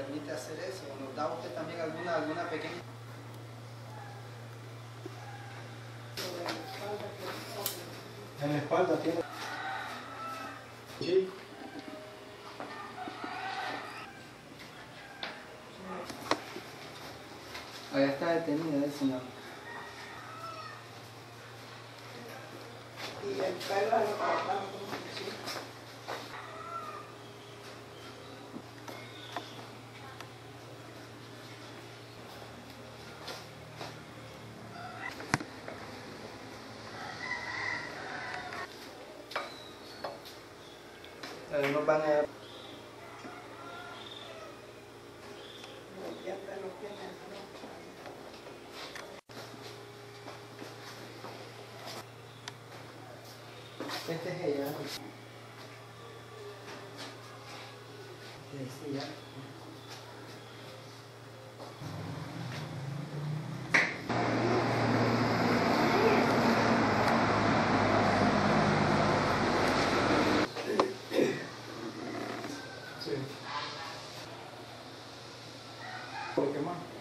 permite hacer eso. ¿Nos da usted también alguna pequeña? En la espalda tiene. Sí. Ahí está detenida el señor. Y el pelo lo cortaron como así. Nos van a dar. Esta es ella. Sí, ya. Sí. ¿Por qué más?